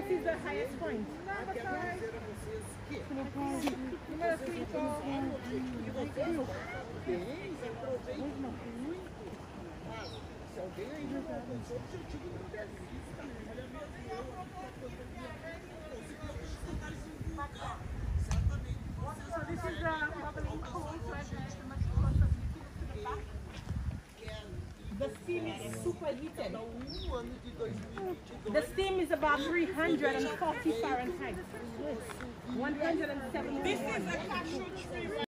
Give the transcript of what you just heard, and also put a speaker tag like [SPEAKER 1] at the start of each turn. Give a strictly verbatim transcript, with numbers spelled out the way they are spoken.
[SPEAKER 1] This is the highest point.
[SPEAKER 2] Aqui é pra dizer a vocês que
[SPEAKER 1] Número cinco.
[SPEAKER 2] e vocês bem, aproveitem muito. Mas, se alguém ainda não alcançou o objetivo, não desista. Olha mesmo, eu certamente.
[SPEAKER 3] So this is a bubbling cold, so I can much closer to the back.
[SPEAKER 1] The steam is super heated.
[SPEAKER 2] Um ano de dois mil e vinte e dois.
[SPEAKER 1] The steam is about three hundred forty Fahrenheit. one hundred seventy.
[SPEAKER 4] This is a cashew tree.